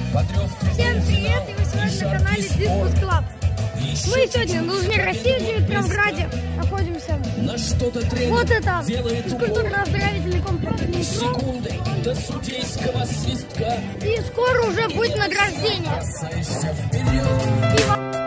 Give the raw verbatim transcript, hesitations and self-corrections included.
Всем привет, и вы сегодня на канале Дискус Клаб. Мы сегодня на Лужне России в Димитровграде находимся. Вот это физкультурно-оздоровительный комплекс «Метро». И скоро уже будет награждение.